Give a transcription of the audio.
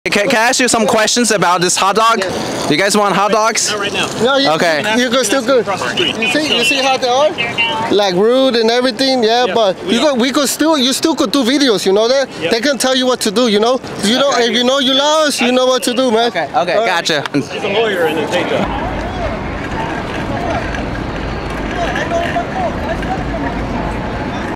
Can I ask you some questions about this hot dog? You guys want hot dogs? Not right now. No, Okay. You go still good. You see how they are? Like rude and everything, yeah. But you still could do videos. You know that? Yep. They can tell you what to do. You know. If you know you lost, you know what to do, man. Okay. Gotcha. He's a lawyer in the day job.